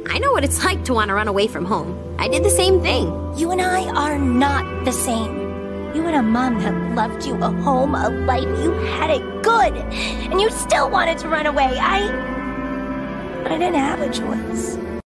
I know what it's like to want to run away from home. I did the same thing. You and I are not the same. You had a mom that loved you, a home, a life. You had it good. And you still wanted to run away. I didn't have a choice.